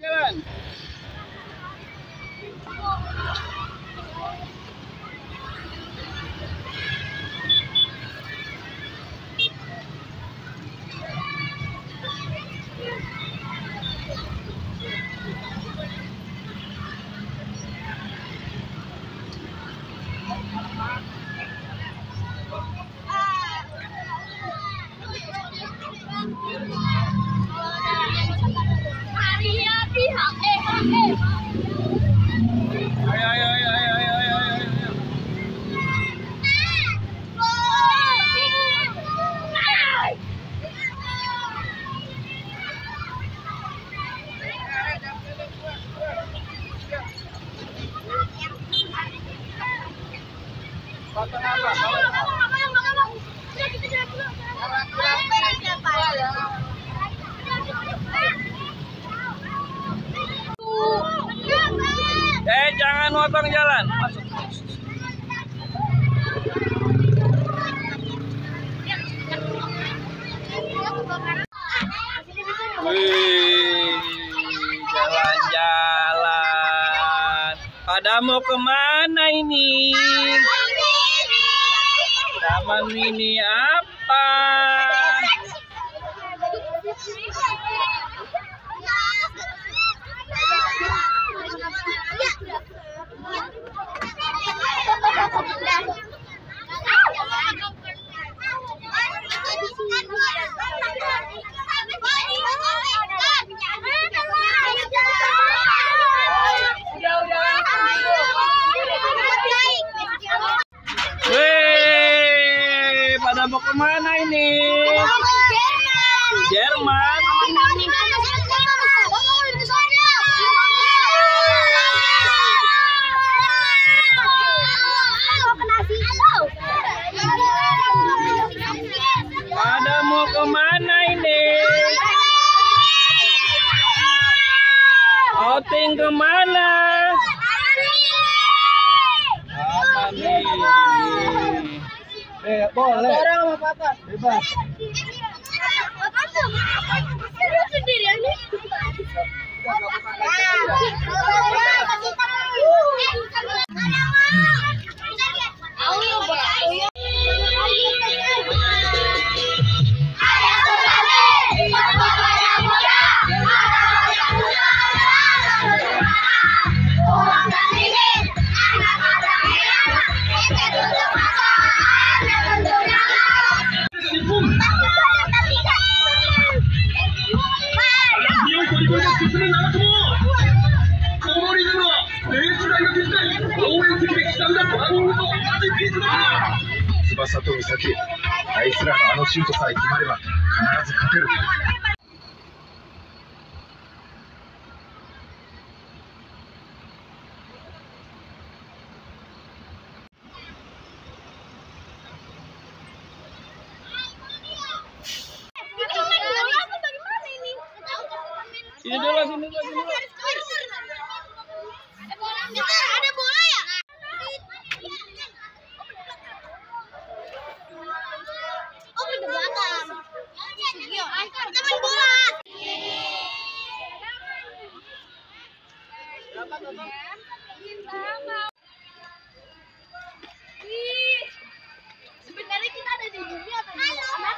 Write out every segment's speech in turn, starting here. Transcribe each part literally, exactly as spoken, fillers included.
Jalan. Ayo, ayo, ayo, ayo, ayo, ayo, ayo. Eh, jangan motong jalan. Masuk. Wih, jalan-jalan. Pada mau kemana ini? Taman mini apa? Wih, pada mau kemana ini? Jerman. Pada mau kemana ini? Outing kemana? Apa nih? Eh, boleh. Orang sama papa. Bebas. Sendirian nih. 翼と美咲、あいつらのあのシュートさえ決まれば必ず勝てる。 Sini dulu, sini dulu, sini dulu. Ada bola ya? Oh, pintu belakang. Kita main bola. Sebenarnya kita ada di dunia atau di mana?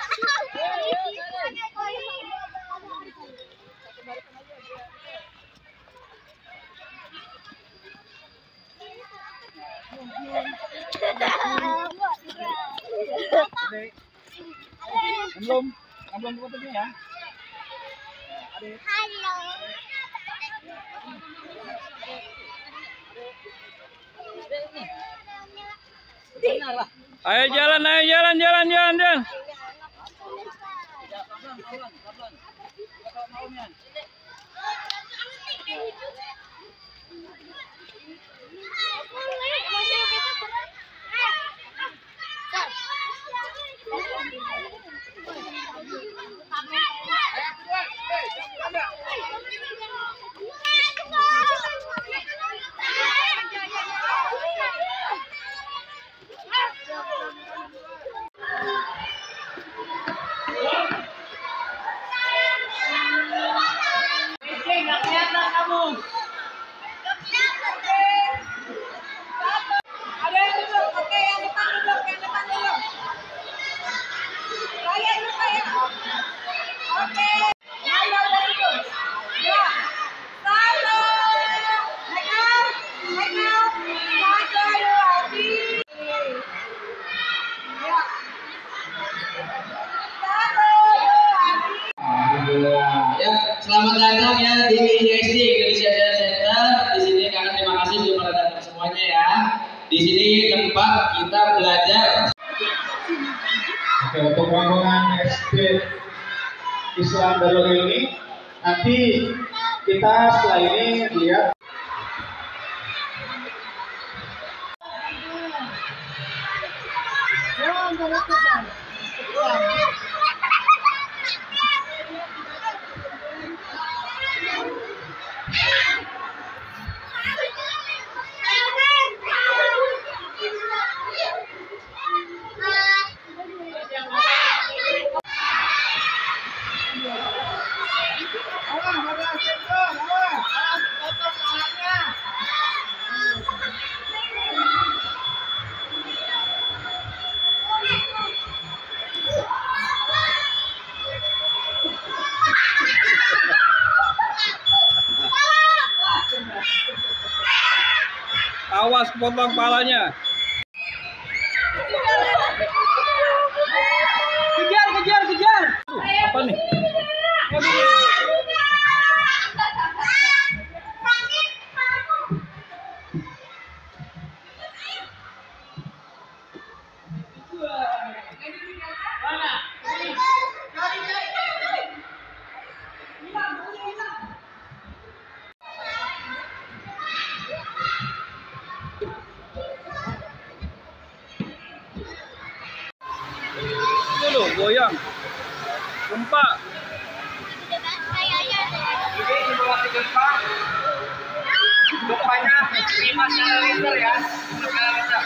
Belum, belum fotonya ya. Halo. Ayo jalan, ayo jalan, jalan, jalan, jalan. Nggak kelihatan. di I G S D Indonesia Dance Center. Di sini kami terima kasih sudah datang semuanya ya. Di sini tempat kita belajar. Oke, untuk rombongan S D Islam Darul ini nanti kita setelah ini lihat Awas potong palanya. Kejar, kejar, kejar. Apa nih? Itu loh, goyang. Gempa. Gempanya lima skala Richter ya. lima skala Richter.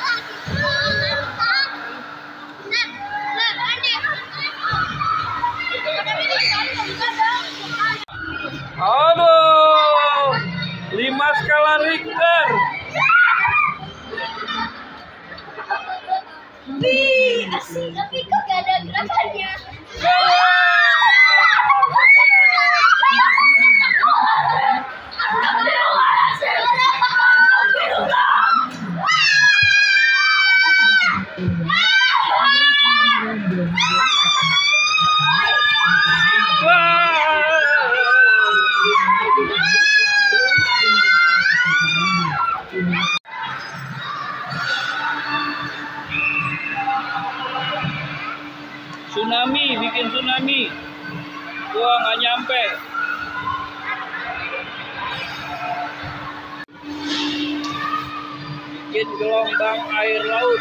Aduh, lima skala Richter. Wih, asik. Tapi kok gak ada gerakannya? Tsunami, bikin tsunami. Gua nggak nyampe. Bikin gelombang air laut.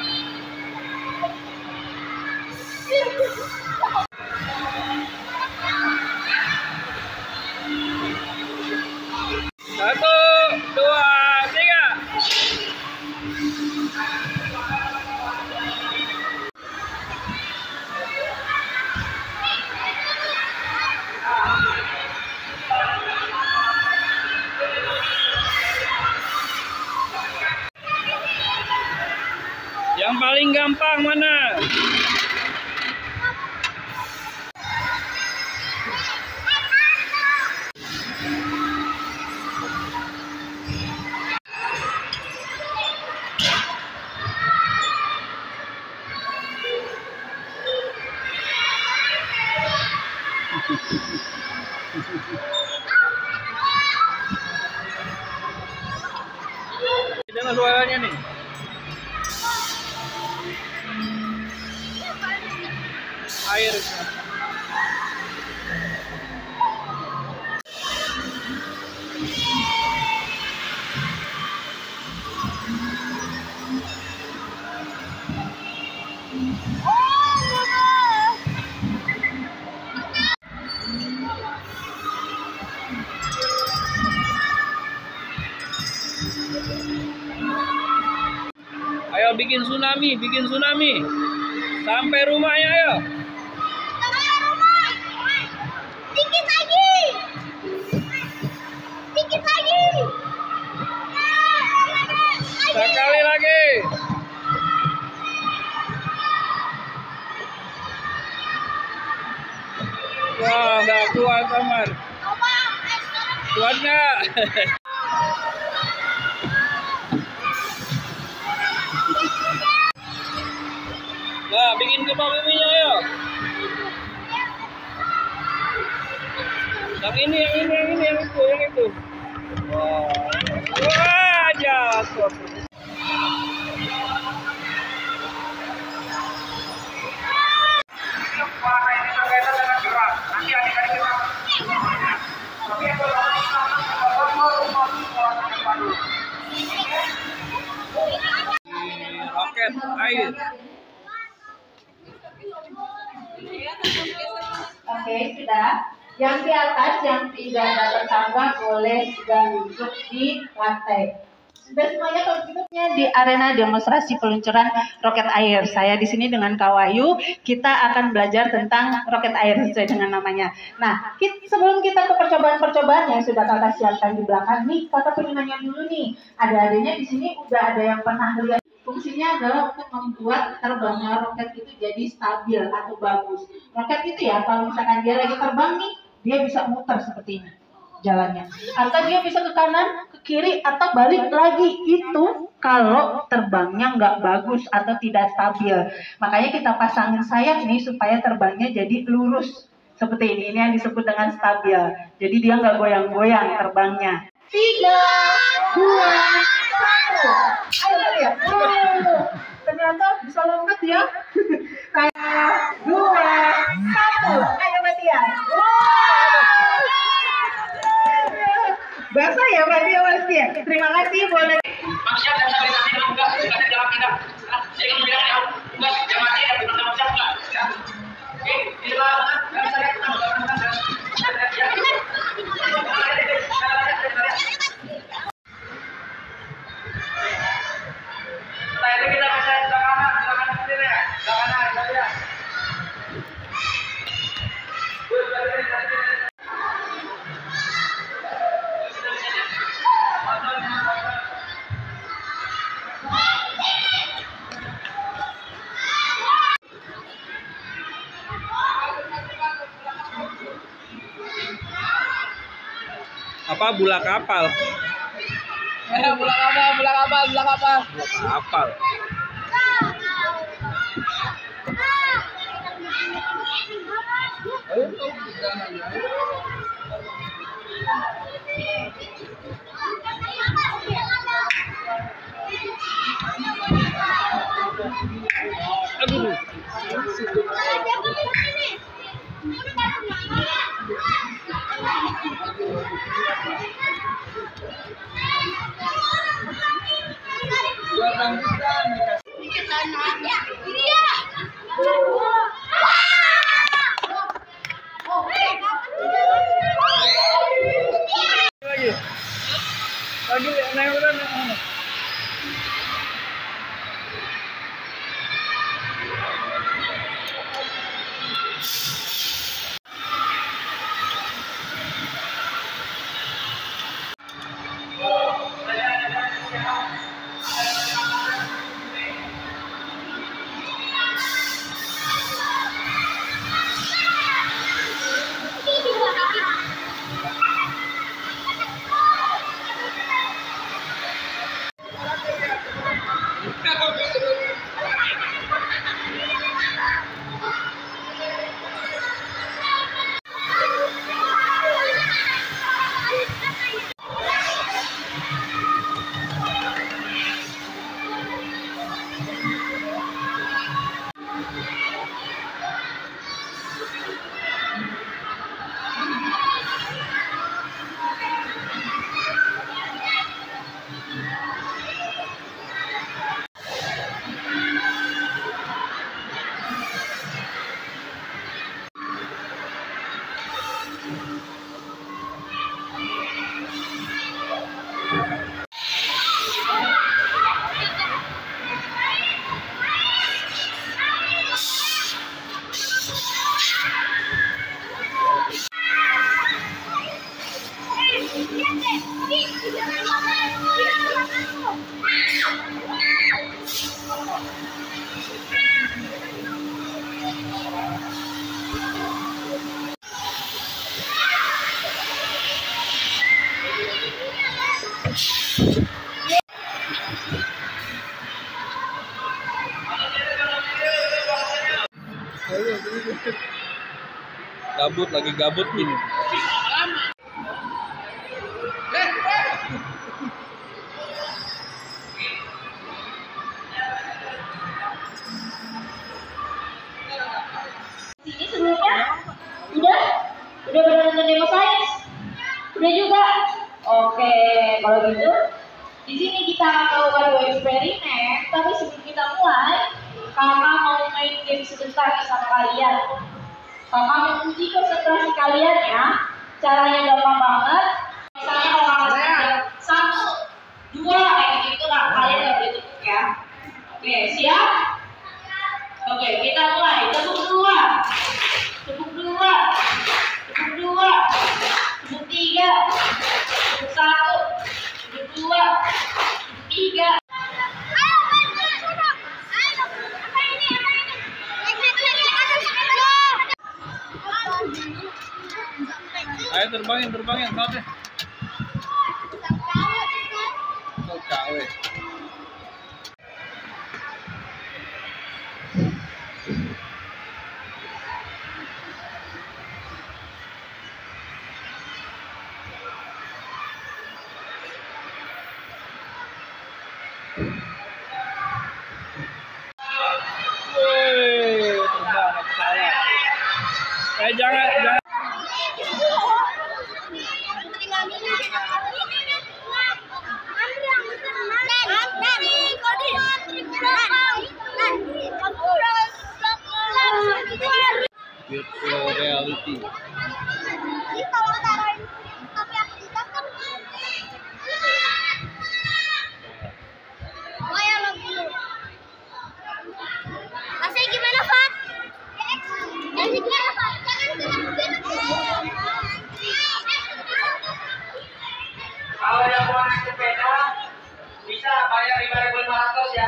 Satu, dua, tiga. Yang paling gampang mana? Dengar suaranya nih. Air. Ayo bikin tsunami, bikin tsunami. Sampai rumahnya ayo. Dikit lagi. Dikit lagi. Sekali lagi. Wah, nggak kuat teman. Kuat nggak? Nah, bikin gempa buminya ayo. Yang ini, yang ini, yang ini, yang itu, yang itu. Wah, wah jatuh. Roket air. Oke, sudah. Yang di atas yang tidak dapat tangga boleh sudah duduk di lantai. Sudah semuanya kalau gitu di arena demonstrasi peluncuran roket air. Saya di sini dengan Kak Wahyu, kita akan belajar tentang roket air sesuai dengan namanya. Nah, kita, sebelum kita ke percobaan-percobaan yang sudah kakak siapkan di belakang nih, kakak pengen nanya dulu nih. Ada-adanya di sini udah ada yang pernah lihat. Fungsinya adalah untuk membuat terbangnya roket itu jadi stabil atau bagus. Roket itu ya, kalau misalkan dia lagi terbang nih, dia bisa muter seperti ini jalannya. Atau dia bisa ke kanan, ke kiri, atau balik lagi. Itu kalau terbangnya nggak bagus atau tidak stabil. Makanya kita pasangin sayap nih supaya terbangnya jadi lurus. Seperti ini, ini yang disebut dengan stabil. Jadi dia nggak goyang-goyang terbangnya. Tiga, dua, satu. Ayo lihat. Oh, ternyata bisa lompat ya. Tiga, dua, satu. Ayo latihan. Wow. Basah ya Mbak Dia Mas Dia. Terima kasih boleh. Manusia dan saya beri kasih enggak, enggak ada jalan kita. Saya kan bilang ya, enggak jangan dia bukan manusia enggak. Oke, bila enggak saya kita enggak. Tadi kita bisa sebelah kanan, sebelah kanan sendiri ya. Sebelah kanan, kita lihat. Apa bola kapal? Eh, bola kapal, bola kapal, bola kapal. Bola kapal. Aduh. Lagi. Lagi naik udah naik. Gabut lagi gabut gini. Lama. lagi sama kalian. Kakak menguji konsentrasi kalian ya. Caranya gampang banget. Misalnya kalau kakak satu, dua kayak gitu lah, kalian nggak boleh tepuk ya. Oke, siap? Oke, kita mulai. Tepuk dua, tepuk dua, tepuk dua, tepuk tiga, tepuk satu, tepuk dua, tepuk tiga. Ayo terbangin, terbangin, sampai. Kau cawe. Woi, terbang ke saya. Eh jangan, jangan. Virtual reality. Rasanya gimana, Fat? Rasanya gimana, Fat? Kalau yang mau naik sepeda bisa bayar lima ribu lima ratus ya.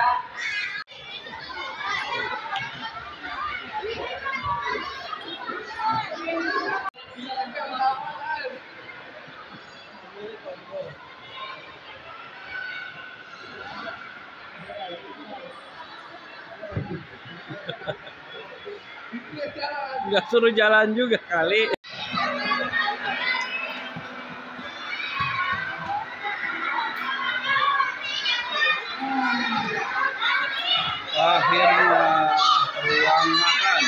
Nggak suruh jalan juga kali. Akhirnya ruang makan.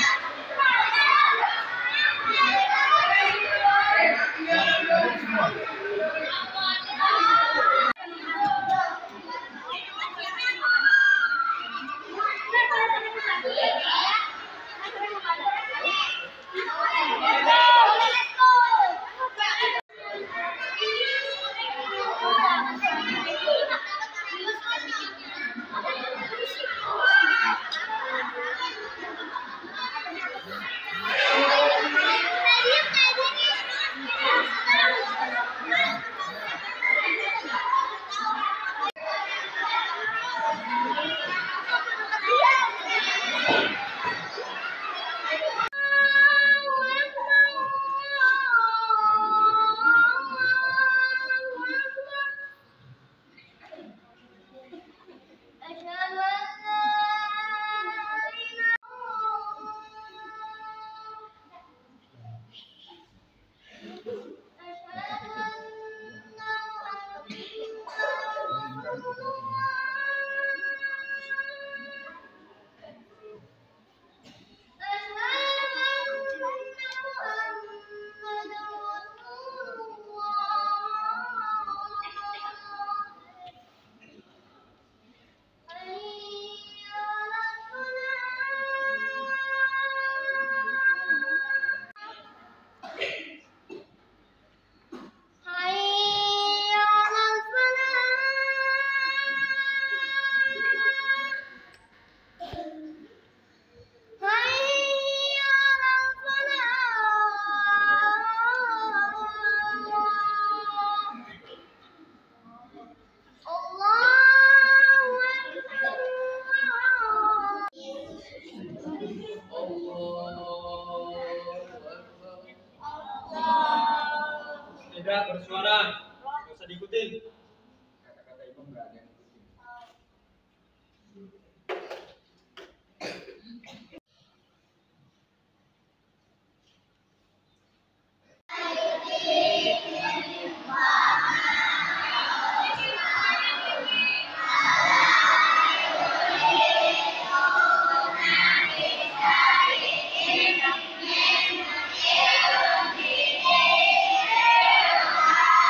Tidak bersuara, nggak usah diikutin. Kata-kata imam nggak ada yang ikutin.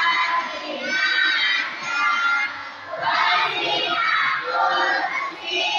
Terima kasih.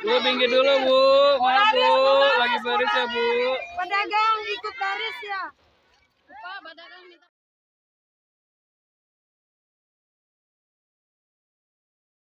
Bu, pinggir dulu, Bu. Maaf, Bu. Lagi baris ya, Bu. Pedagang ikut baris ya.